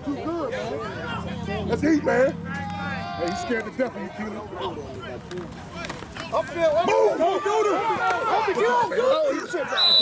too good, man. That's heat, man. Hey, he's scared to death of you, Keely. Upfield, move! Don't do this! Oh, you tripped out.